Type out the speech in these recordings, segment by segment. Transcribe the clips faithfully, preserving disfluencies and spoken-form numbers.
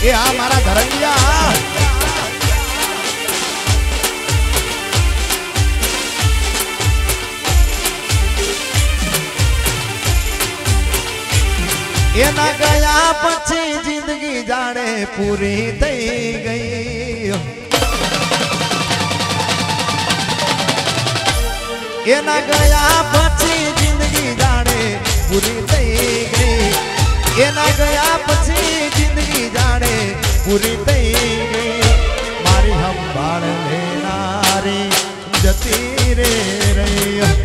ए आ मारा धरंगिया एना गया पछी जिंदगी जाने पूरी थई गई एना गया पछी जिंदगी जाने पूरी थई गई एना गया पछी जिंदगी जाने पूरी थई गई मारी हम बाण लेनारी जती रे रही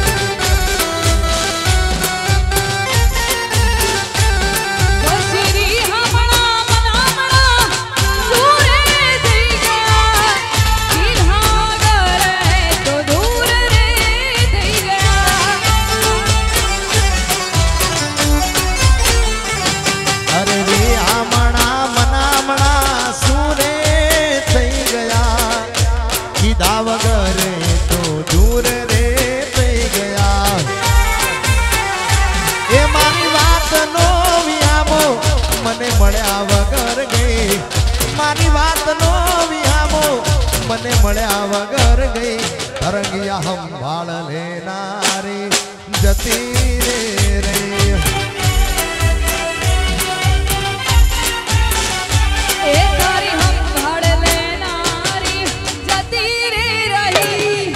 मने मळ्या वगर गई धरंगिया हम भाल लेनारी जती रे रे ए तारी हम भाल लेनारी जती रे रही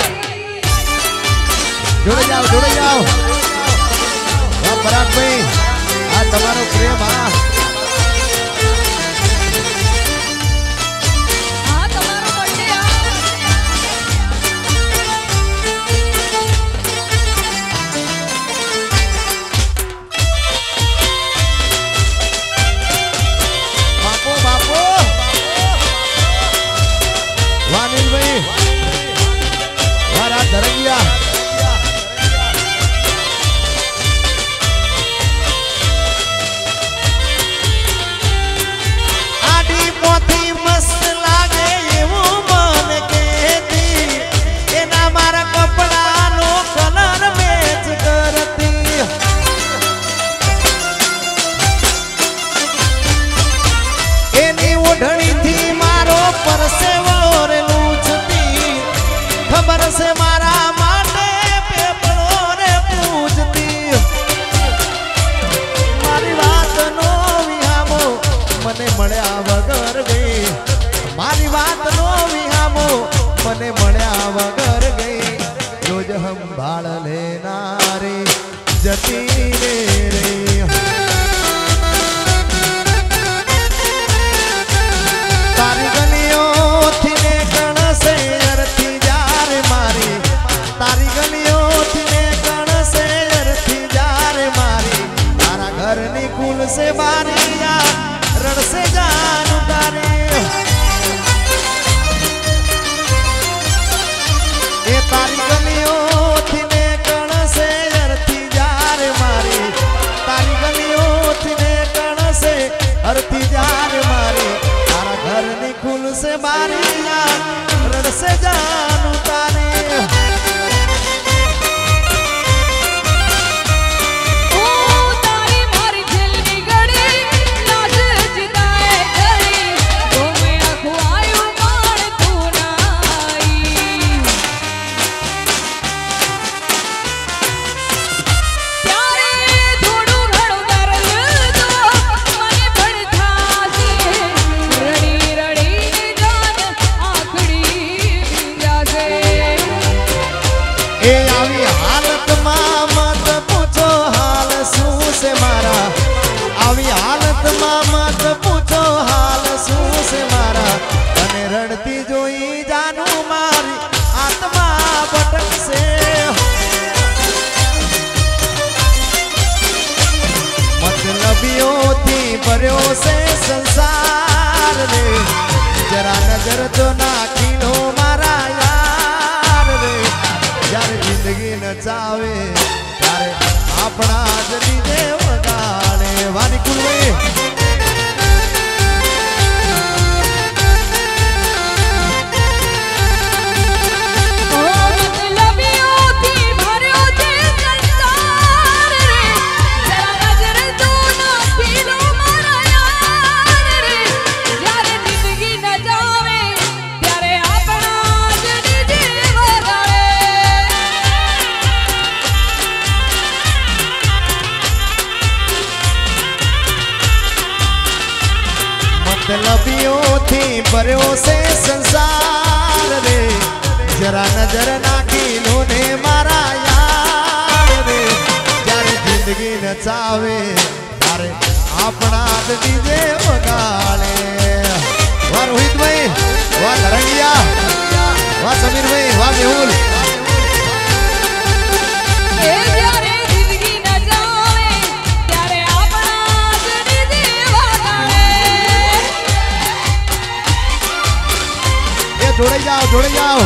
जुड़ जाओ जुड़ जाओ वाह पराग भाई आ तुम्हारो प्रेम आ धरंगिया आडी मोती मस्त लागे एवं मन केती एना मारा कपड़ा नो कलर मैच करती एनी ओढ़णी थी मारो परसेवो रे लूछती खबर से मारा माटे पेपरो रे पूछती मारी बात नो विहामो मने मळ्या वगर गई मारी बात नो विहामो मने मळ्या वगर गई रोज हम भाल लेनारी जती रे रे तारी गलियों थी ने कण से अरती मारी तारी गलियों थी कण से अरथी जार मारी तारा घर निकुल से बारिया रण से जान उतारे ए तारी गलियों थी कण से अरथी जार मारी तारी गलियों थी कण से अरथी जार मारी तारा घर निकुल से बारिया रण से जान उतारे रड़ती जोई जानू मारी आत्मा भटक से मतलबियों थी भर्यो से संसार रे जरा नजर तो नाखी लो मारा यार रे यार जिंदगी नचावे यार अपना जनी दे वगाड़े वानी कुलवे जरा नजर तो ना पी लो मारा यार रे नजर नाखी लोने मारा यार रे जारे जिंदगी नचावे अरे अपना डीजे वगाड़े। वाह रोहित भाई, वाह धरंगिया, वाह समीर भाई, वाह मेहुल। जोड़े जाओ जोड़े जाओ।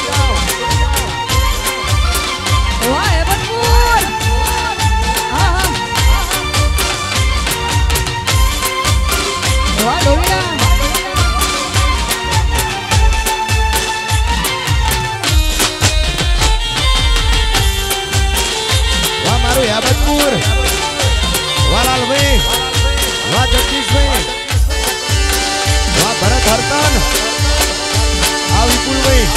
वाह हेबतपुर, हाँ हाँ, वाह लोहिया। वाह मारो हेबतपुर, वाह लाल भाई, वाह जगदीश भाई, वाह भरत हरतन, विपुल भाई।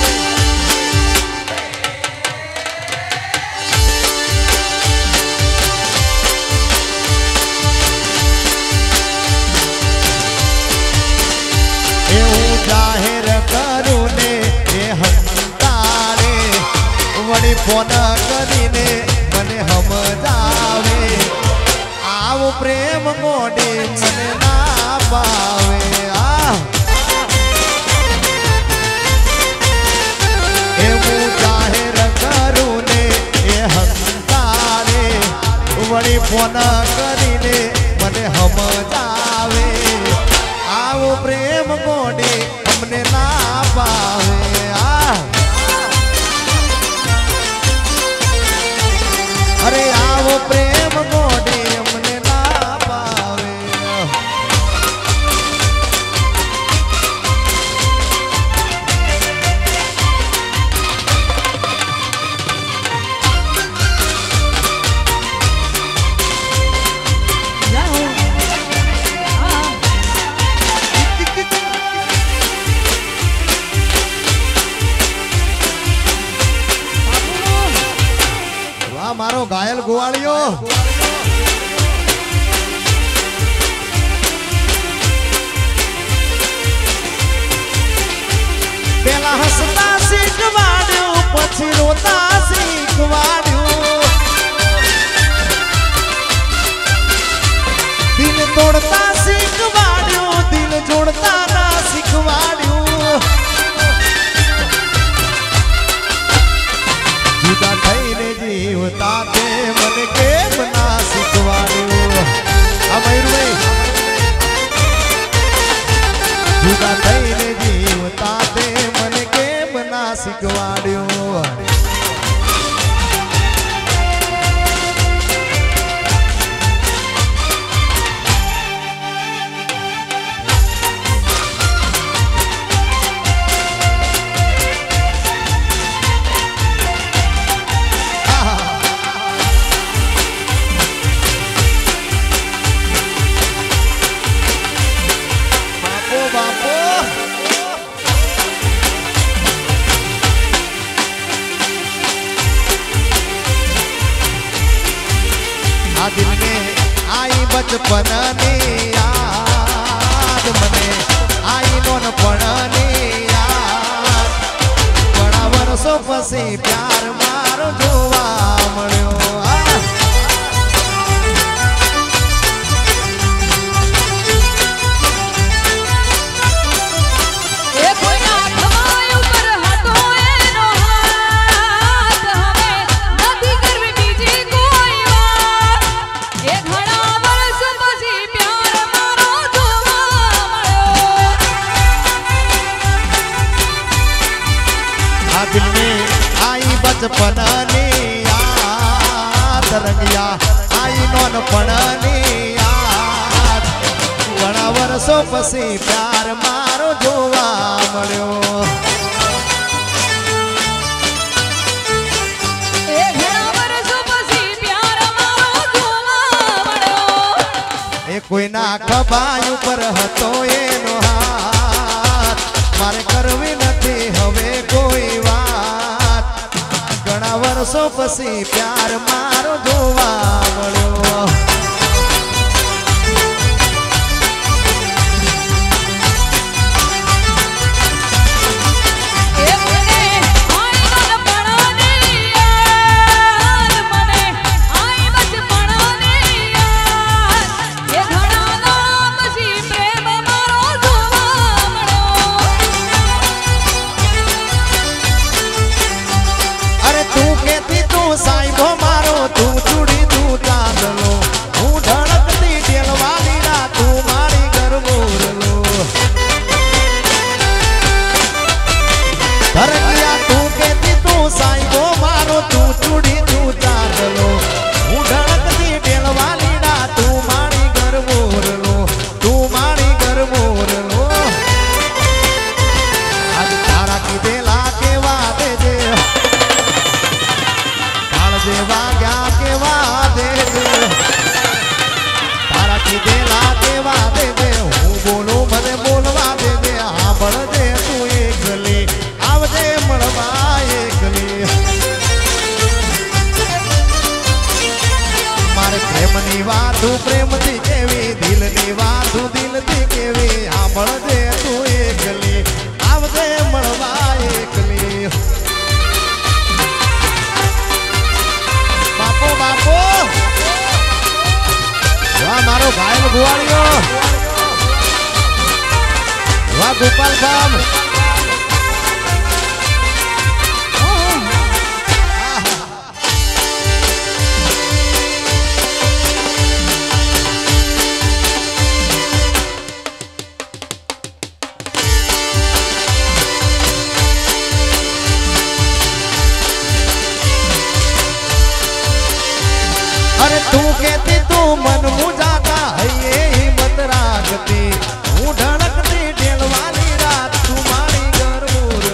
जाहिर करू ने हंतारे वड़ी फोन करीने मने हम जावे आओ प्रेम मोडे मने ना पावे। आ वड़ी फोन करीने मने हम जावे आओ प्रेम मोडे हमने ना पावे। आ अरे आओ प्रेम मोडे हमने ना पावे। मारो घायल गुवाड़ियो पेला हंसता सीखवाड्यो पछी रोता सीखवाड्यो दिल तोड़ता सीखवाड्यो दिल जोड़ता ना सीखवाड्यो जुदा थईने जीवता ते मन के बना सीखवाड्यो। अमर भाई जुदा थईने जीवता ते मन के बना सीखवाड्यो। दिल में आई बचपन ने याद मने आई नोनपण ने याद घणा वर्षो पछी प्यार मारो जोवा मळ्यो। दिल में आई बचपन ने याद रंगिया आई नोनपण ने याद घणा वर्षो पछी प्यार मारो जोवा मळ्यो। कोई ना खबाई ऊपर हतो एनो हाथ मारे करवी नथी हवे कोई बात घणा वर्षो पछी प्यार मारो जोवा मळ्यो। गोपाल गुवाड़ियो वाह गोपाल बाम अरे तू कहती तू मन मुझाता है ये हिम्मत राखती हूँ धड़कती ढेल वाली रात तुम्हारी गरमूर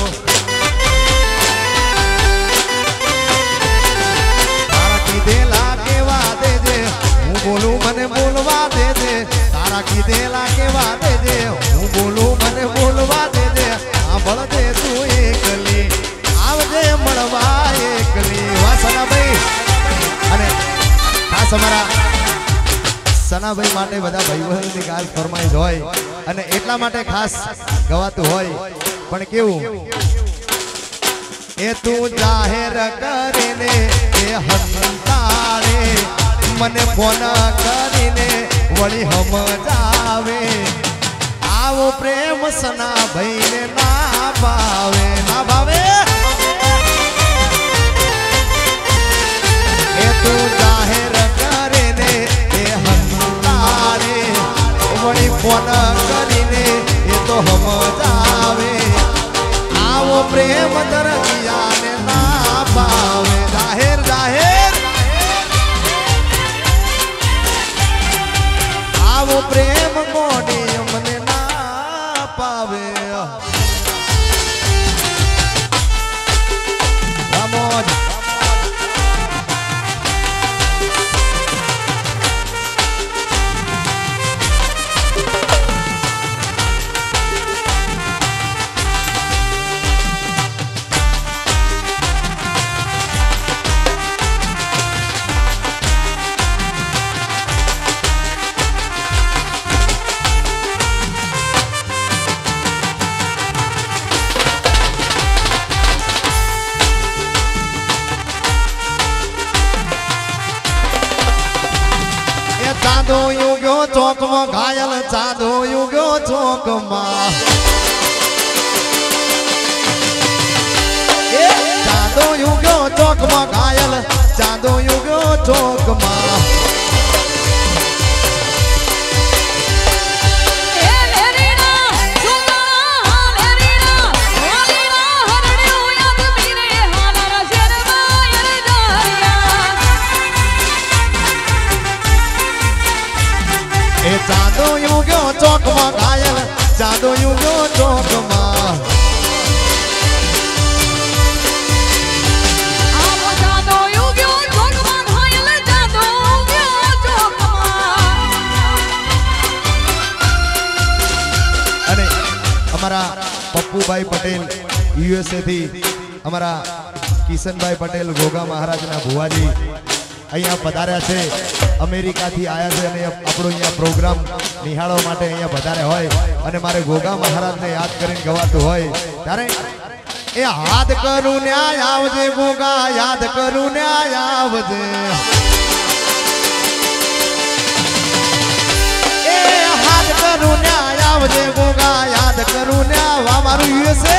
तारा की देला के वादे जे हूँ बोलूं मने बोलवा दे दे तारा की देला के वादे जे हूँ बोलूं मने बोलवा दे दे सांभळ दे तू एकली आवजे મળવા એકલી વાસના ભાઈ અને અમારા સનાભાઈ માટે બધા ભાઈઓની ગાલ ફરમાઈશ હોય અને એટલા માટે ખાસ ગવાતું હોય પણ કેવું એ તું જાહેર કરીને એ હંતાળે મને ફોન કરીને વળી સમજાવે આવો પ્રેમ સનાભાઈને ના ભાવે ના ભાવે એ તું જાહેર फोन करीने ये तो हम जावे आवो प्रेम दरदिया ने ना पावे जाहिर जाहिर आवो प्रेम मोड़ी हमने ना पावे रामोज चांदो युग्यो चौक में घायल चांदो युग्यो चौक में चांदो युग्यो चौक में घायल चांदो युग्यो चौक में चांदो युग्यो चौक में घायल चांदो युग्यो चौक में चांदो युग्यो चौक में घायल चांदो युग्यो चौक अरे हमारा पप्पू भाई पटेल यूएसए थी हमारा किशन भाई पटेल गोगा महाराज ना भुवाजी अहिया पधार्या छे अमेरिका थी आया छे अने आपणो अहिया प्रोग्राम निहाळो माटे अहिया पधारे होय अने मारे गोगा महाराज ने याद करीने गवातुं होय त्यारे ए याद करूं न्याय आवजे गोगा याद करूं न्याय आवजे ए याद करूं न्याय आवजे गोगा याद करूं न्याय वा मारू यूएसए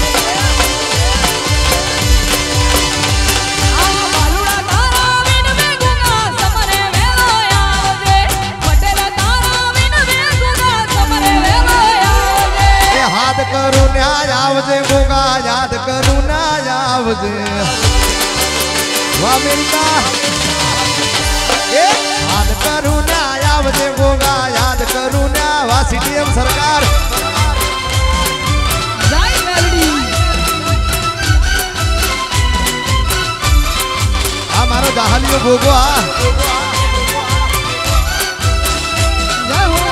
याद करूं न्याय आवजे गोगा याद करूं न्याय आवजे वाह अमेरिका ए याद करूं न्याय आवजे गोगा याद करूं न्याय वाह सीटीएम सरकार जय मेलडी आ मारो दाहलियो गोगो आ जय हो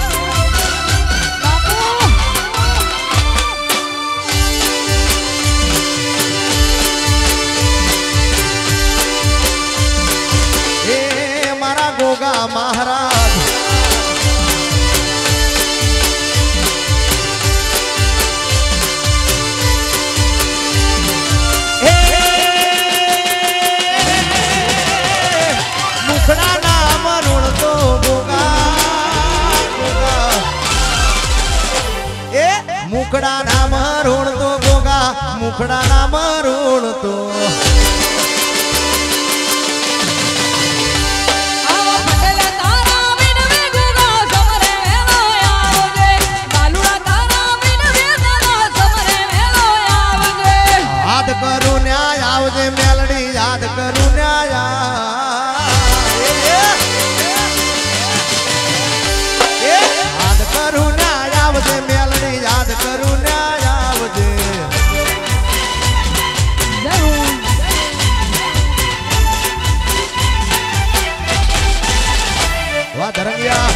गोगा महाराज मुख સુખડા ના મરુણ તો યાદ કરું ન્યાય આવજે મેલડી યાદ કરું ન્યાય યાદ કરું ન્યાય આવજે મેલડી યાદ કરું ન્યાય આવજે વાહ ધરંગિયા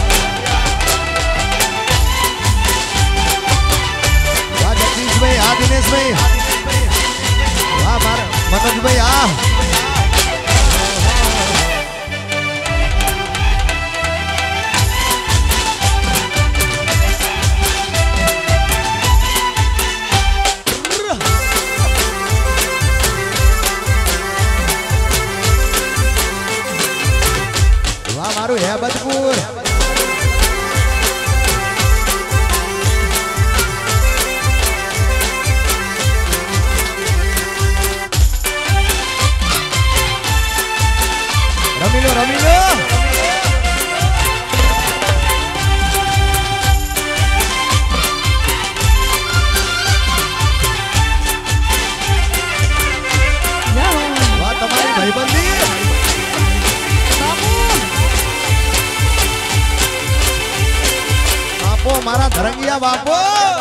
વાહ જગદીશભાઈ આ દિનેશભાઈ વાહ મારા મનોજભાઈ આ વાહ મારું હેબતપુર રમીલો રમીલો વાહ તમારી ભાઈબંધી બાપો મારા ધરંગિયા બાપો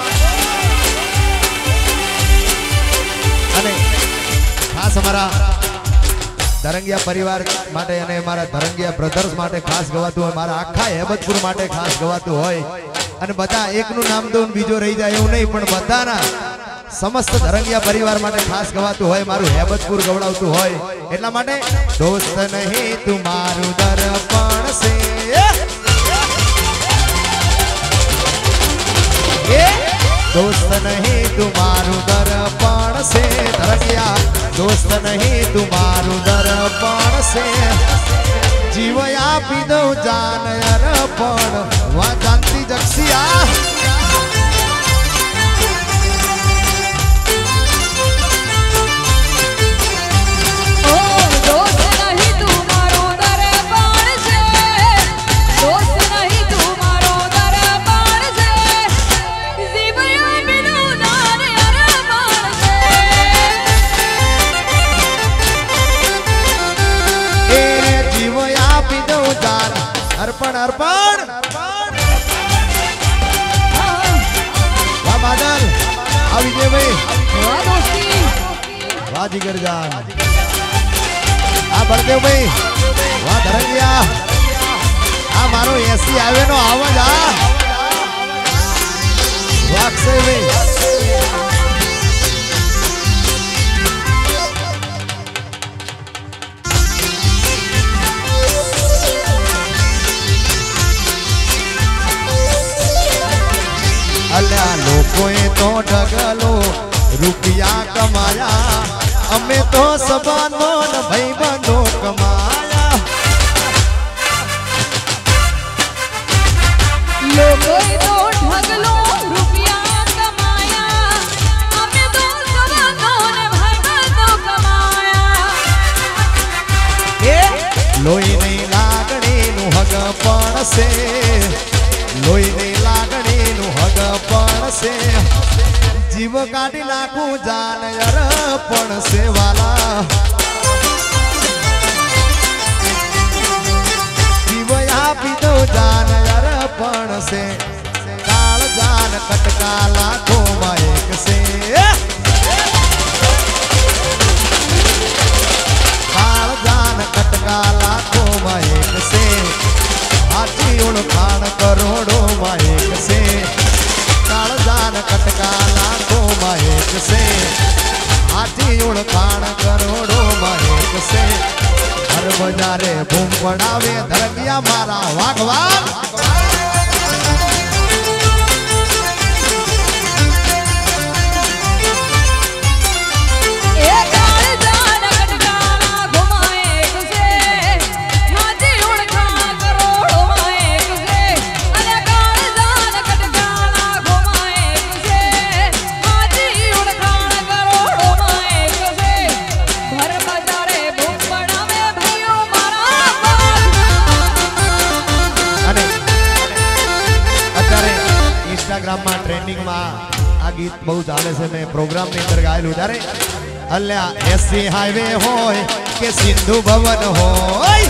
અને ખાસ અમારા ધરંગિયા પરિવાર માટે અને મારા ધરંગિયા બ્રધર્સ માટે ખાસ ગવાતું હોય મારા આખા હેબતપુર માટે ખાસ ગવાતું હોય અને બધા એકનું નામ દો બીજો રહી જાય એવું નહીં પણ બધાના સમસ્ત ધરંગિયા પરિવાર માટે ખાસ ગવાતું હોય મારું હેબતપુર ગવડાવતું હોય એટલા માટે દોસ્ત નહીં તું મારું દર્પણ છે दोस्त नहीं तुम्हारू दर्पण से धरंगिया दोस्त नहीं तुम्हारू दर्पण से जीवया पी दो जान अर्पण वह जानती जक्सिया अर्पण अर्पण वाह बादल आ विजय भाई वाह दोस्ती वाह जिगर जान आ बलदेव भाई वाह धरंगिया आ मारो एसी आवे नो आवाज आ वाह अक्षय भाई अल्या लोकोए तो ढगलो रुपया कमाया अमे तो सबानो न भाई बनो कमाया लोकोए तो ढगलो रुपया कमाया अमे तो सबानो न भाई बनो कमाया ए लोई नहीं लागणी नु हगपण से लोई नहीं लागणी नु हगपण से जीव काटी नाखू जान अर्पण से वाला जीव आपी दो जान अर्पण से काल जान कटका लाखों में एक से काल जान कटका लाखों में एक से हाथी उड़खान करोड़ों में एक से काल जान कटका लाखों में एक से हाथी उड़खान करोड़ों में एक से हर बजारे बूम पड़ावे धरंगिया मारा वाग वाग करोड़ों ગીત બહુ ચાલે છે મેં પ્રોગ્રામની અંદર ગાયેલું ત્યારે અલ્યા એસી હાઈવે હોય કે સિંધુ ભવન હોય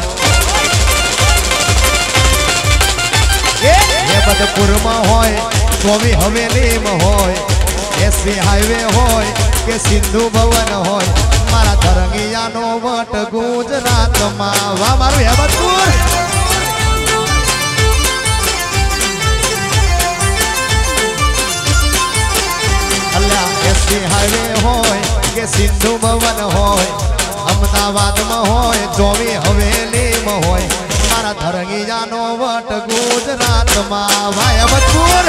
એ બદપુરમાં હોય સ્વામી હવેલીમાં હોય એસી હાઈવે હોય કે સિંધુ ભવન હોય મારા તરંગિયાનો વટ ગુજરાતમાં વાહ મારું હેબતપુર એસી હાઈવે હોય કે સિંધુ ભવન હોય અમદાવાદમાં હોય ચોવી હવેલીમાં હોય મારા ધરંગિયાનો વટ ગુજરાતમાં ભાઈ અમદપુર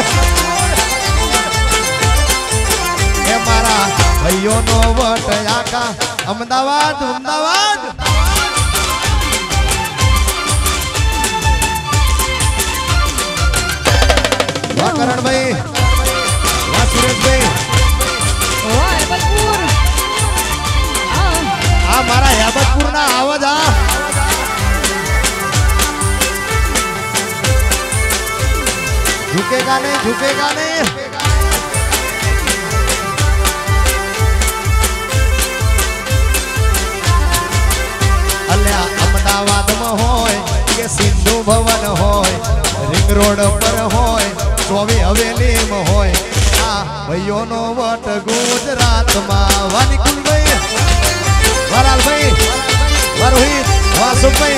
એ મારા ભાઈઓનો વટ આખા અમદાવાદ અમદાવાદ વાહ કરણભાઈ વાહ સુરેશભાઈ આ મારા હેબતપુર ના આવાજ આ झुकेगा नहीं झुकेगा नहीं अल्या अमदावाद में होय के सिंधु भवन होय रिंग रोड पर होय चौवी हवेली में होय भाइयों नो वट गुजरात में वानिकुल भाई वराल भाई वरोहित वासुक भाई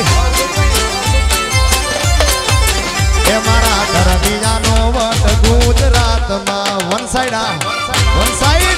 ए मारा धरमिया नो वट गुजरात में वन साइड आ वन साइड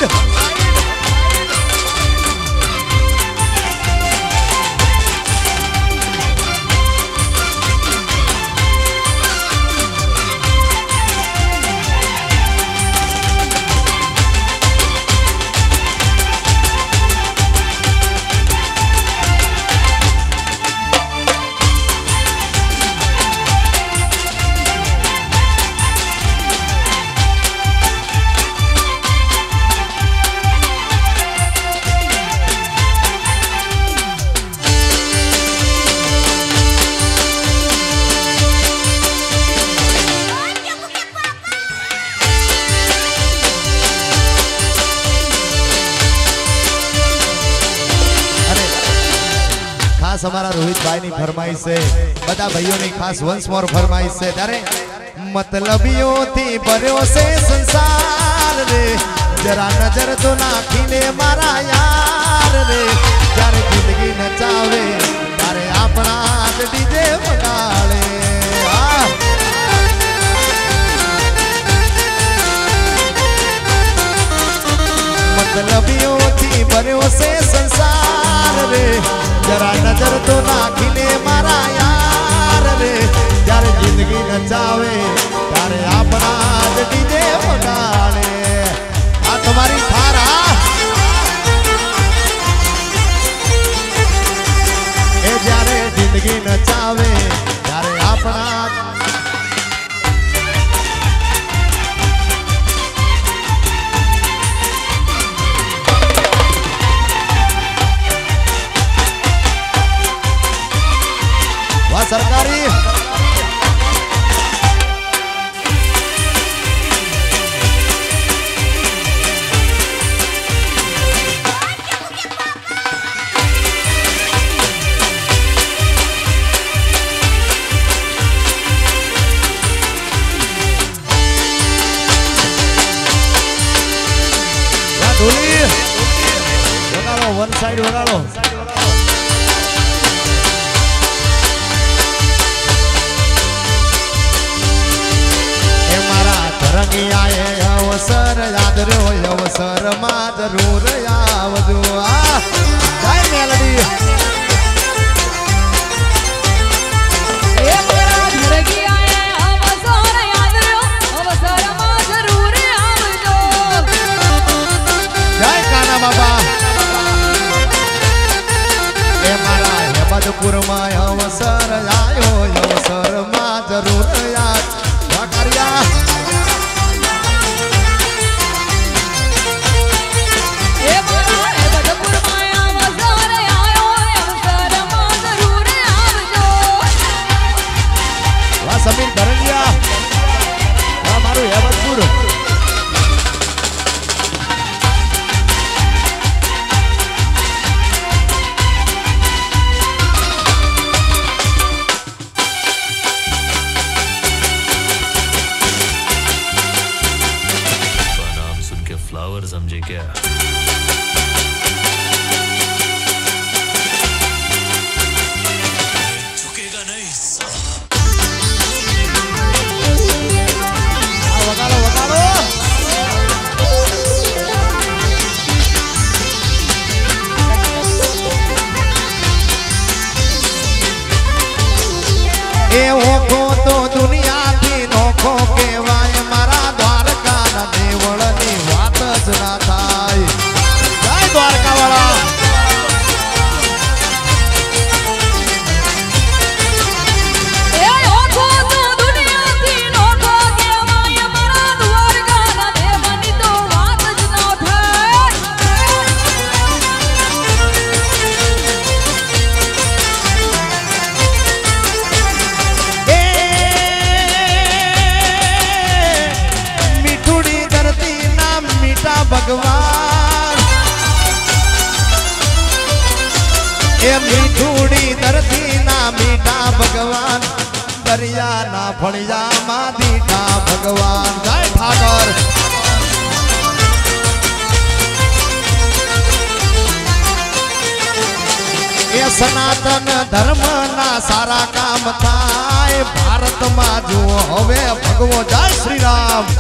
हमारा रोहित भाई नी फरमाइश से बता भाइयों ने खास वंस मोर फरमाइश से तारे मतलबियों थी बर्यो से संसार रे जरा नजर तो नाखी ले मारा यार रे जारे जिंदगी नचावे तारे अपना डीजे बगाड़े मतलबियों थी बर्यो से संसार रे जरा नजर तो नाखी ले मारा यार रे यार जिंदगी नचावे तारे अपना डीजे बगाड़े आ तुम्हारी थारा ए जारे जिंदगी नचावे तारे अपना सरकारी वन साइड बना लो रंगियाए अवसर याद रो अवसर मा जरूर आवजो आ जय मेलडी ए मेरा रंगियाए अवसर याद रो अवसर मा जरूर आवजो जय काना बाबा ए मारा हेबतपुर में अवसर आयो अवसर मा जरूर याद वाकरिया समीर भरंगिया हमारो हेबतपुर ए ओखो तो दुनिया थी नोखो केवाय मारा द्वारका ना देवळनी वात ज ना थाय जय द्वारका वाला ए ओखो तो दुनिया थी नोखो केवाय मारा द्वारका ना देवळनी तो वात ज ना थाय भगवान ए मीठूड़ी धरती ना मीठा भगवान दरिया ना फड़िया मा दीठा भगवान जय ठाकर ए सनातन धर्म ना सारा काम थाय भारत मा जो हवे भगवो जय श्री राम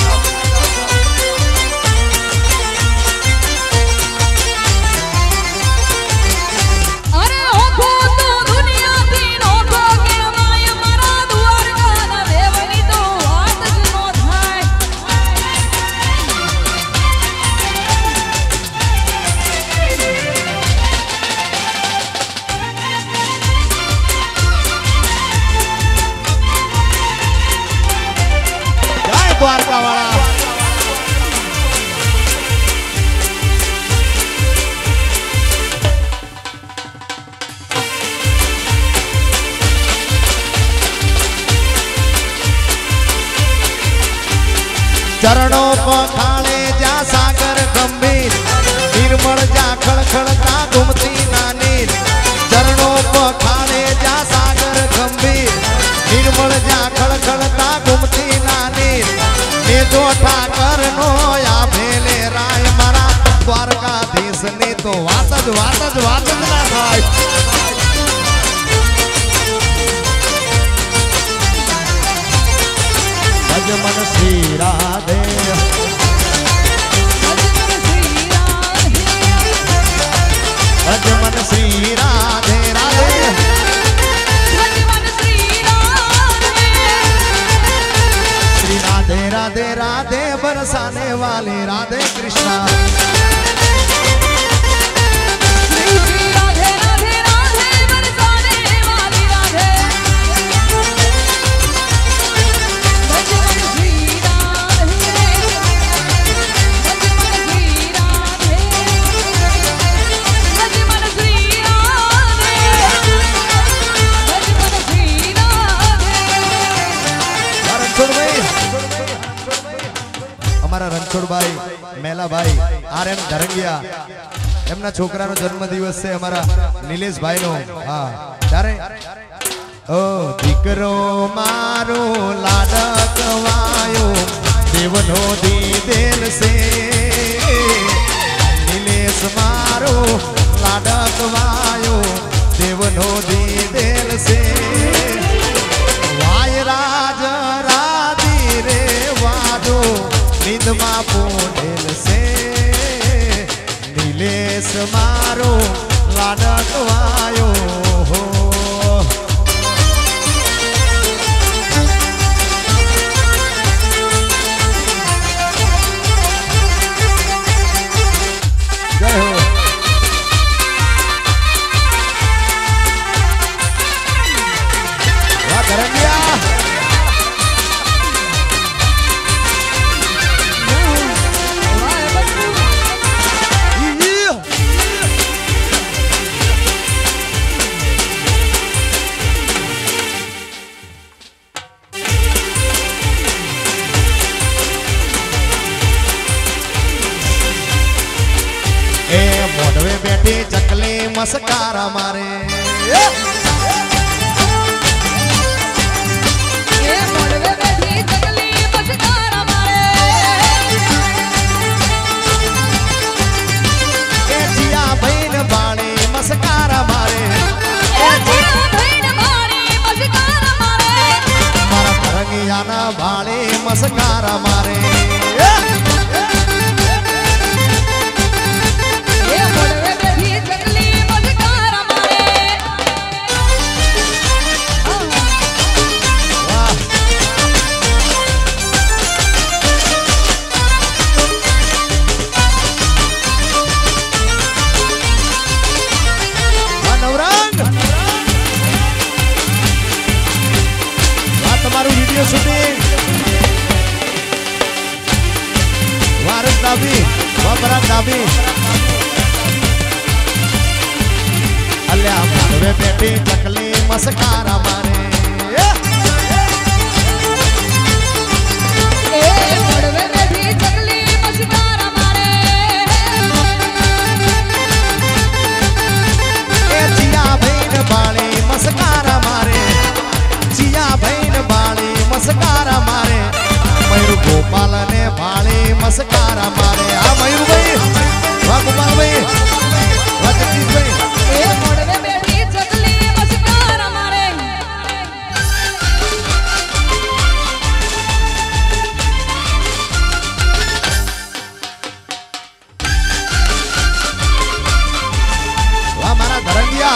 द्वारका वाला चरणों पखाड़े जा सागर गंभीर निर्मल जा खड़खड़ता घूमती नानी चरणों पखाड़े जा सागर गंभीर निर्मल जा खड़खड़ता घूमती नानी ने तो ठाकर नो या भेले राय मारा द्वारका देश ने तो वातज वातज वातज ना भाई भज मन श्री राधे भज मन श्री राधे राधे राधे राधे राधे बरसाने वाले राधे कृष्णा राधे राधे राधे बरसाने वाली राधे भजन श्री राधे भजन श्री राधे भजन श्री राधे भजन श्री राधे हमारा रणछोड़ भाई मेला भाई आर एम धरंगिया एमना छोकरानो जन्मदिवस से हमारा नीलेश भाई नो हाँ तारे ओ दीकरो मारो लाडकवायो देवनो दीदेल से नीलेश मारो लाडकवायो देवनो दीदेल से वाय राज राधी रे वादो निदमा पोडेल से नीलेश मारो लाडकवायो हो जय हो वाह करंगिया मोडवे बैठे चकले मस्कारा मारे ये मोडवे बैठी चकली मस्कारा मारे मड़वे बैठी चकली मस्कारा मारे ए मड़वे बैठी चकली मस्कारा मारे ए जिया बहन बाली मस्कारा मारे जिया बहन बाली मस्कारा मारे मयूर गोपाल ने बाली मस्कारा मारे हाँ मयूर भाई वाह गोपाल भाई वाह जगदीश भाई ए मड़वे बैठी चकली मस्कारा मारे हमारा धरंगिया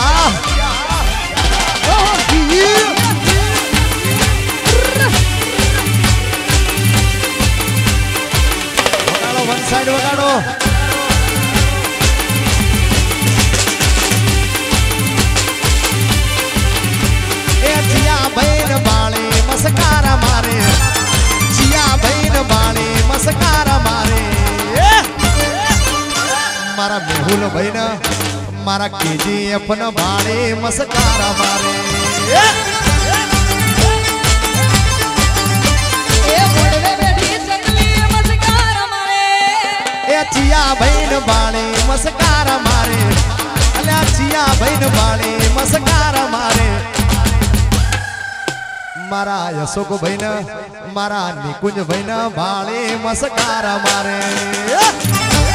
वगाड़ो वन साइड वगाड़ो ए जिया बहन बाली मस्कारा मारे जिया बहन बाली मस्कारा मारे मारा मेहुल बहन मारा केजीएफ न बाली मस्कारा मारे ए मड़वे बैठी चकली मस्कारा मारे ए जिया बहन बाली मस्कारा मारे अल्या जिया बहन बाली मस्कारा मारे मारा यशोक बहन मारा निकुंज बहन बाली मस्कारा मारे